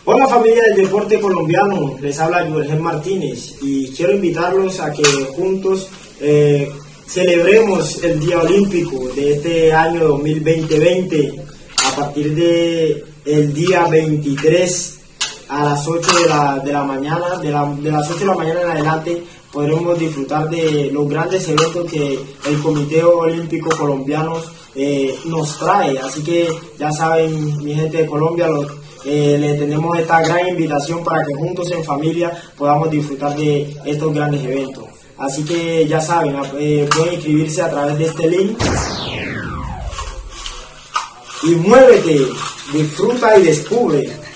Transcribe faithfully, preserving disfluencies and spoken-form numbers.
Hola familia del deporte colombiano, les habla Jürgen Martínez y quiero invitarlos a que juntos eh, celebremos el Día Olímpico de este año dos mil veinte a partir de el día veintitrés a las ocho de la, de la mañana, de, la, de las ocho de la mañana en adelante podremos disfrutar de los grandes eventos que el Comité Olímpico Colombiano eh, nos trae. Así que ya saben, mi gente de Colombia, los, eh, les tenemos esta gran invitación para que juntos en familia podamos disfrutar de estos grandes eventos. Así que ya saben, eh, pueden inscribirse a través de este link. Y muévete, disfruta y descubre.